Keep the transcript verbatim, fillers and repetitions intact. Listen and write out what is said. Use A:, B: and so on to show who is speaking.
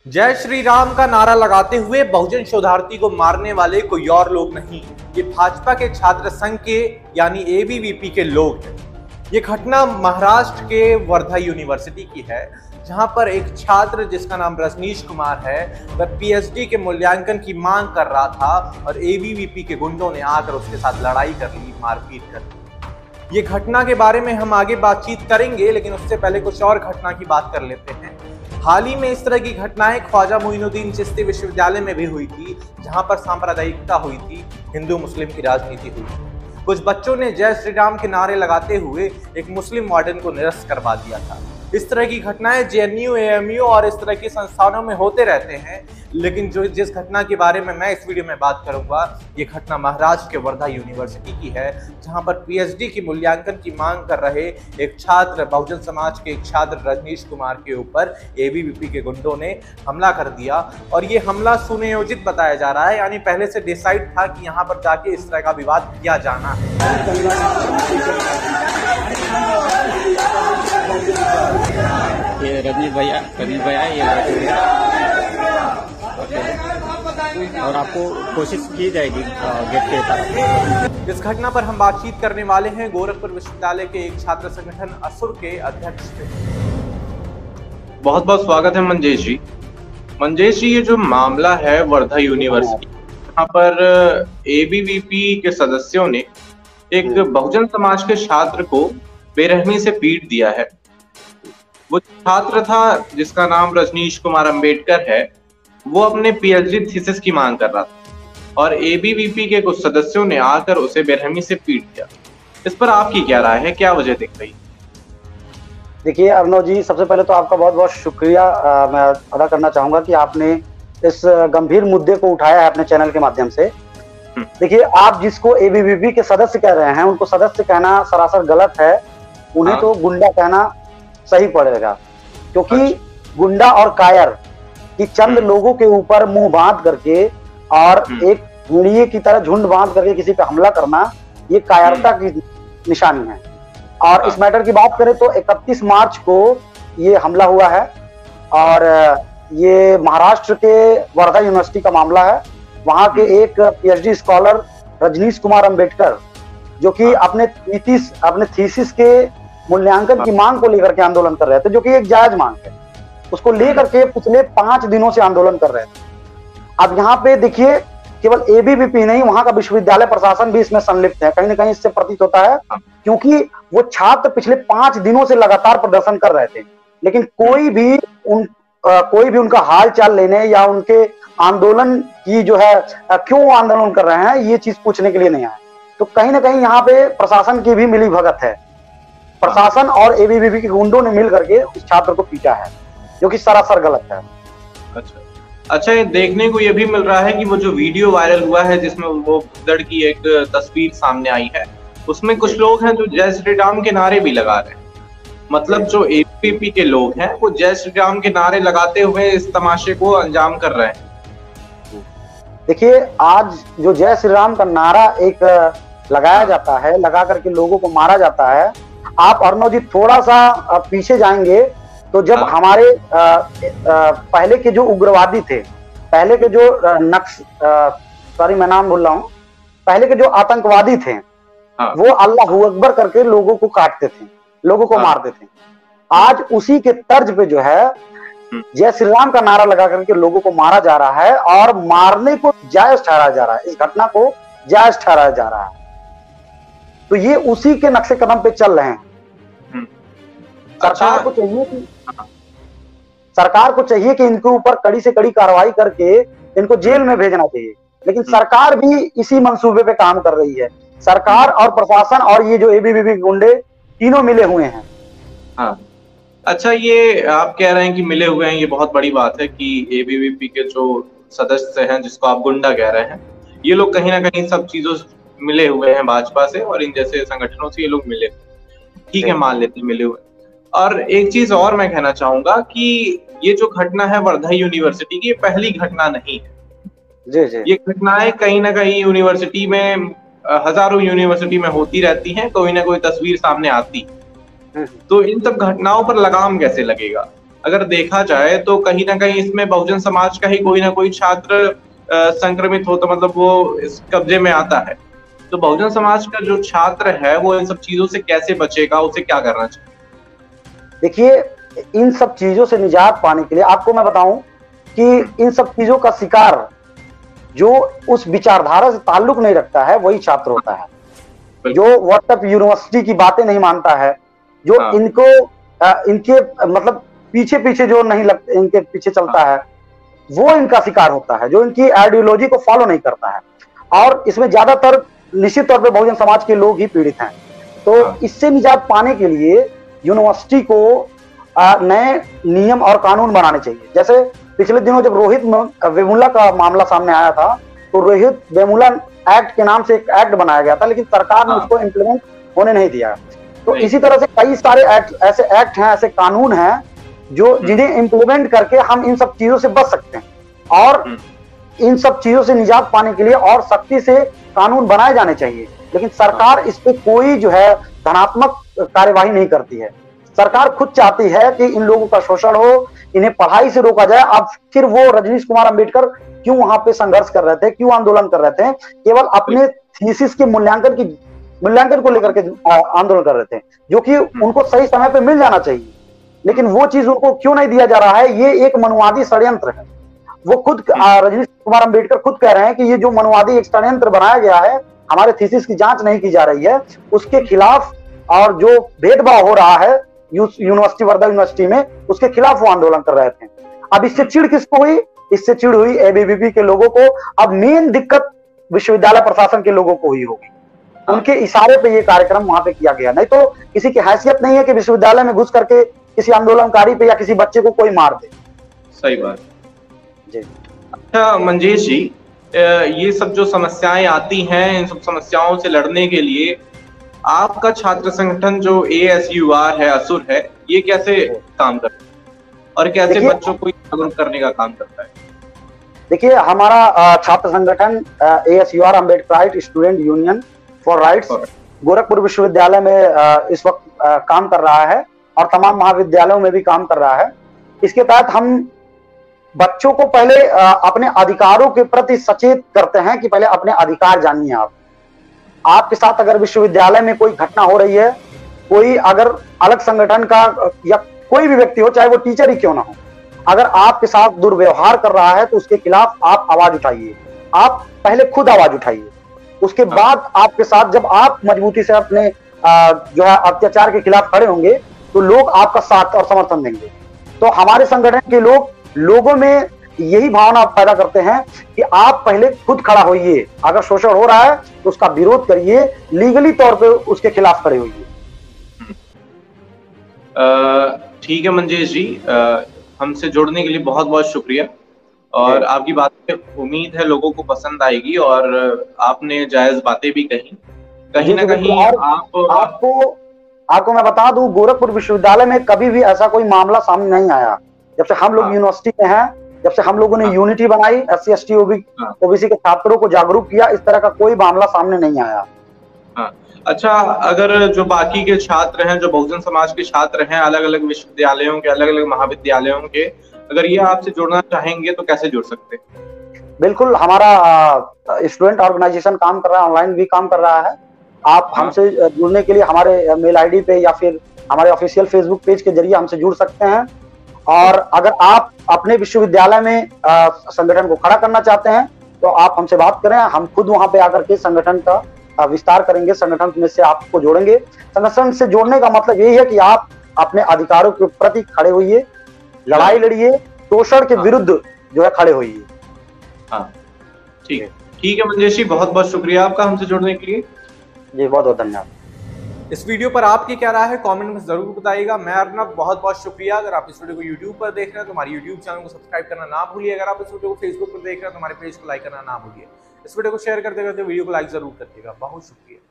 A: जय श्री राम का नारा लगाते हुए बहुजन शोधार्थी को मारने वाले कोई और लोग नहीं, ये भाजपा के छात्र संघ के यानी ए बी वी पी के लोग हैं। ये घटना महाराष्ट्र के वर्धा यूनिवर्सिटी की है, जहां पर एक छात्र जिसका नाम रजनीश कुमार है, वह पी एच डी के मूल्यांकन की मांग कर रहा था और ए बी वी पी के गुंडों ने आकर उसके साथ लड़ाई कर ली, मारपीट कर ली। ये घटना के बारे में हम आगे बातचीत करेंगे, लेकिन उससे पहले कुछ और घटना की बात कर लेते हैं। हाल ही में इस तरह की घटनाएं ख्वाजा मोइनुद्दीन चिश्ती विश्वविद्यालय में भी हुई थी, जहां पर सांप्रदायिकता हुई थी, हिंदू मुस्लिम की राजनीति हुई थी। कुछ बच्चों ने जय श्री राम के नारे लगाते हुए एक मुस्लिम वार्डन को निरस्त करवा दिया था। इस तरह की घटनाएं J N U, A M U और इस तरह के संस्थानों में होते रहते हैं, लेकिन जो जिस घटना के बारे में मैं इस वीडियो में बात करूंगा, ये घटना महाराष्ट्र के वर्धा यूनिवर्सिटी की है, जहां पर पी एच डी की मूल्यांकन की मांग कर रहे एक छात्र, बहुजन समाज के एक छात्र रजनीश कुमार के ऊपर ए बी वी पी के गुंडों ने हमला कर दिया। और ये हमला सुनियोजित बताया जा रहा है, यानी पहले से डिसाइड था कि यहाँ पर जाके इस तरह का विवाद किया जाना है।
B: ये रजनीश भैया रजनीश भैया ये और आपको कोशिश की जाएगी गेट के तरफ।
A: इस घटना पर हम बातचीत करने वाले हैं गोरखपुर विश्वविद्यालय के एक छात्र संगठन असुर के अध्यक्ष से।
C: बहुत बहुत स्वागत है मंजेश जी। मंजेश जी, ये जो मामला है वर्धा यूनिवर्सिटी, यहाँ पर ए बी वी पी के सदस्यों ने एक बहुजन समाज के छात्र को बेरहमी से पीट दिया है। वो छात्र था जिसका नाम रजनीश कुमार अंबेडकर है। वो अपने पी एच डी थीसिस की मांग कर रहा था और ए बी वी पी के कुछ सदस्यों ने आकर उसे बेरहमी से पीट दिया। इस पर आपकी क्या राय है, क्या वजह दिख रही?
D: देखिए अर्णव जी, सबसे पहले तो आपका बहुत बहुत शुक्रिया आ, मैं अदा करना चाहूंगा कि आपने इस गंभीर मुद्दे को उठाया है अपने चैनल के माध्यम से। देखिए, आप जिसको ए बी वी पी के सदस्य कह रहे हैं, उनको सदस्य कहना सरासर गलत है। उन्हें हाँ। तो गुंडा कहना सही पड़ेगा, क्योंकि गुंडा और कायर कि चंद लोगों के ऊपर मुंह बांध करके और एक भेड़िए की तरह झुंड बांध करके किसी पे हमला करना, ये कायरता की निशानी है। और इस मैटर की बात करें तो इकतीस मार्च को ये हमला हुआ है और ये महाराष्ट्र के वर्धा यूनिवर्सिटी का मामला है। वहां के एक P H D scholar Rajnish Kumar Ambedkar, जो कि अपने थीसिस अपने थीसिस के मूल्यांकन की मांग को लेकर के आंदोलन कर रहे थे, जो कि एक जायज मांग है, उसको लेकर के पिछले पांच दिनों से आंदोलन कर रहे थे। अब यहाँ पे देखिए, केवल ए बी वी पी नहीं, वहां का विश्वविद्यालय प्रशासन भी इसमें संलिप्त है। कहीं ना कहीं इससे प्रतीत होता है, क्योंकि वो छात्र पिछले पांच दिनों से लगातार प्रदर्शन कर रहे थे, लेकिन कोई भी उन आ, कोई भी उनका हाल चाल लेने या उनके आंदोलन की जो है आ, क्यों आंदोलन कर रहे हैं, ये चीज पूछने के लिए नहीं आए। तो कहीं ना कहीं यहाँ पे प्रशासन की भी मिली भगत है। प्रशासन और ए बी वी पी के गुंडों ने मिल करके उस छात्र को पीटा है, जो कि सरासर गलत है।
C: अच्छा अच्छा ये देखने को ये भी मिल रहा है कि वो जो वीडियो वायरल हुआ है, जिसमें वो भगदड़ की एक तस्वीर सामने आई है, उसमें कुछ लोग हैं जो जय श्री राम के नारे भी लगा रहे हैं। मतलब जो ए बी वी पी के लोग हैं, वो जय श्री राम के नारे लगाते हुए इस तमाशे को अंजाम कर रहे हैं।
D: देखिए, आज जो जय श्री राम का नारा एक लगाया जाता है, लगा करके लोगों को मारा जाता है। आप अर्णव जी थोड़ा सा पीछे जाएंगे तो जब हाँ। हमारे आ, आ, पहले के जो उग्रवादी थे, पहले के जो नक्स सॉरी मैं नाम भूल रहा हूँ, पहले के जो आतंकवादी थे, हाँ। वो अल्लाह अकबर करके लोगों को काटते थे, लोगों को हाँ। मारते थे। आज उसी के तर्ज पे जो है जय श्री राम का नारा लगा करके लोगों को मारा जा रहा है और मारने को जायज ठहराया जा रहा है, इस घटना को जायज ठहराया जा रहा है। तो ये उसी के नक्शे कदम पे चल रहे हैं। सरकार को चाहिए कि सरकार को चाहिए कि इनके ऊपर कड़ी से कड़ी कार्रवाई करके इनको जेल में भेजना चाहिए, लेकिन सरकार भी इसी मंसूबे पे काम कर रही है। सरकार और प्रशासन और ये जो ए बी वी पी गुंडे तीनों मिले हुए हैं।
C: हाँ। अच्छा, ये आप कह रहे हैं कि मिले हुए हैं, ये बहुत बड़ी बात है कि ए बी वी पी के जो सदस्य हैं, जिसको आप गुंडा कह रहे हैं, ये लोग कहीं ना कहीं सब चीजों से मिले हुए हैं, भाजपा से और इन जैसे संगठनों से ये लोग मिले। ठीक है, मान लेते मिले हुए। और एक चीज और मैं कहना चाहूंगा कि ये जो घटना है वर्धा यूनिवर्सिटी की, ये पहली घटना नहीं है।
D: जी जी।
C: ये घटनाएं कहीं ना कहीं यूनिवर्सिटी में, हजारों यूनिवर्सिटी में होती रहती हैं, कोई ना कोई तस्वीर सामने आती। तो इन सब घटनाओं पर लगाम कैसे लगेगा? अगर देखा जाए तो कहीं ना कहीं इसमें बहुजन समाज का ही कोई ना कोई छात्र अ, संक्रमित हो, तो मतलब वो इस कब्जे में आता है। तो बहुजन समाज का जो छात्र है वो इन सब चीजों से कैसे बचेगा, उसे क्या करना चाहिए?
D: देखिए, इन सब चीजों से निजात पाने के लिए आपको मैं बताऊं कि इन सब चीजों का शिकार जो उस विचारधारा से ताल्लुक नहीं रखता है वही छात्र होता है, जो व्हाट्सएप यूनिवर्सिटी की बातें नहीं मानता है, जो
C: हाँ।
D: इनको इनके मतलब पीछे पीछे जो नहीं लगते, इनके पीछे चलता है, वो इनका शिकार होता है, जो इनकी आइडियोलॉजी को फॉलो नहीं करता है। और इसमें ज्यादातर निश्चित तौर पे बहुजन समाज के लोग ही पीड़ित हैं। तो इससे निजात पाने के लिए यूनिवर्सिटी को नए नियम और कानून बनाने चाहिए। जैसे पिछले दिनों जब रोहित वेमुला का मामला सामने आया था, तो रोहित वेमुला एक्ट के नाम से एक एक्ट बनाया गया था, लेकिन सरकार ने उसको इम्प्लीमेंट होने नहीं दिया। तो इसी तरह से कई सारे एक्ट, ऐसे एक्ट हैं, ऐसे कानून हैं जो जिन्हें इम्प्लीमेंट करके हम इन सब चीजों से बच सकते हैं। और इन सब चीजों से निजात पाने के लिए और सख्ती से कानून बनाए जाने चाहिए, लेकिन सरकार इस पे कोई जो है धनात्मक कार्यवाही नहीं करती है। सरकार खुद चाहती है कि इन लोगों का शोषण हो, इन्हें पढ़ाई से रोका जाए। अब फिर वो रजनीश कुमार अंबेडकर क्यों वहां पे संघर्ष कर रहे थे, क्यों आंदोलन कर रहे थे? केवल अपने थीसिस के मूल्यांकन की मूल्यांकन को लेकर के आंदोलन कर रहे थे, जो कि उनको सही समय पे मिल जाना चाहिए, लेकिन वो चीज उनको क्यों नहीं दिया जा रहा है? ये एक मनवादी षड्यंत्र है। वो खुद रजनीश कुमार अंबेडकर खुद कह रहे हैं कि ये जो मनवादी एक षड्यंत्र बनाया गया है, हमारे थीसिस की जांच नहीं की जा रही है, उसके खिलाफ और जो भेदभाव हो रहा है यूनिवर्सिटी, वर्धा यूनिवर्सिटी में, उसके खिलाफ वो आंदोलन कर रहे थे। अब इससे चिढ़ किसको हुई? इससे चिढ़ हुई एबीवीपी के लोगों को। अब मेन दिक्कत विश्वविद्यालय प्रशासन के लोगों को हुई होगी, उनके इशारे पे ये कार्यक्रम वहां पे किया गया। नहीं तो किसी की हैसियत नहीं है कि विश्वविद्यालय में घुस करके किसी आंदोलनकारी पे या किसी बच्चे को कोई मार दे।
C: सही बात
D: जी।
C: अच्छा मंजेश जी, ये सब जो समस्याएं आती हैं, इन सब समस्याओं से लड़ने के लिए आपका छात्र संगठन जो ए एस यू आर है, असुर है, ये कैसे काम करता है और कैसे बच्चों को जागरूक करने का काम करता है?
D: देखिए, हमारा छात्र संगठन A S U R Ambedkarite student union for rights Gorakhpur विश्वविद्यालय में इस वक्त काम कर रहा है और तमाम महाविद्यालयों में भी काम कर रहा है। इसके तहत हम बच्चों को पहले अपने अधिकारों के प्रति सचेत करते हैं कि पहले अपने अधिकार जानिए। आप आपके साथ अगर विश्वविद्यालय में कोई घटना हो रही है, कोई अगर अलग संगठन का या कोई भी व्यक्ति हो, चाहे वो टीचर ही क्यों ना हो, अगर आपके साथ दुर्व्यवहार कर रहा है तो उसके खिलाफ आप आवाज उठाइए। आप पहले खुद आवाज उठाइए, उसके बाद आपके साथ जब आप मजबूती से अपने जो है अत्याचार के खिलाफ खड़े होंगे तो लोग आपका साथ और समर्थन देंगे। तो हमारे संगठन के लोग लोगों में यही भावना पैदा करते हैं कि आप पहले खुद खड़ा होइए, अगर शोषण हो रहा है तो उसका विरोध करिए, लीगली तौर पे उसके खिलाफ खड़े होइए।
C: ठीक है मंजेश जी, हमसे जुड़ने के लिए बहुत बहुत शुक्रिया और आपकी बातें उम्मीद है लोगों को पसंद आएगी और आपने जायज बातें भी कही। कहीं ना कहीं आप
D: आपको आपको मैं बता दूं, गोरखपुर विश्वविद्यालय में कभी भी ऐसा कोई मामला सामने नहीं आया। जब से हम लोग यूनिवर्सिटी में हैं, जब से हम लोगों ने यूनिटी बनाई, S C S T OBC के छात्रों को जागरूक किया, इस तरह का कोई मामला सामने नहीं आया।
C: हाँ। अच्छा, अगर जो बाकी के छात्र हैं, जो बहुजन समाज के छात्र हैं, अलग अलग विश्वविद्यालयों के, अलग अलग महाविद्यालयों के, अगर ये आपसे जुड़ना चाहेंगे तो कैसे जुड़ सकते हैं?
D: बिल्कुल, हमारा स्टूडेंट ऑर्गेनाइजेशन काम कर रहा है, ऑनलाइन भी काम कर रहा है। आप हमसे जुड़ने के लिए हमारे मेल आईडी पे या फिर हमारे ऑफिशियल फेसबुक पेज के जरिए हमसे जुड़ सकते हैं। और अगर आप अपने विश्वविद्यालय में संगठन को खड़ा करना चाहते हैं तो आप हमसे बात करें, हम खुद वहां पे आकर के संगठन का विस्तार करेंगे, संगठन में से आपको जोड़ेंगे। संगठन से जोड़ने का मतलब यही है कि आप अपने अधिकारों के प्रति खड़े होइए, लड़ाई लड़िए, शोषण के विरुद्ध जो है खड़े होइए।
C: हाँ, ठीक है ठीक है मंजेश जी, बहुत बहुत शुक्रिया आपका हमसे जुड़ने के लिए।
D: जी, बहुत बहुत धन्यवाद।
A: इस वीडियो पर आपकी क्या राय है कमेंट में जरूर बताइएगा। मैं अर्नब, बहुत बहुत शुक्रिया। अगर आप इस वीडियो को यूट्यूब पर देख रहे हैं तो हमारे यूट्यूब चैनल को सब्सक्राइब करना ना भूलिए। अगर आप इस वीडियो को फेसबुक पर देख रहे हैं तो हमारे पेज को लाइक करना ना भूलिए। इस वीडियो को शेयर करते करते वीडियो को लाइक जरूर करिएगा। बहुत शुक्रिया।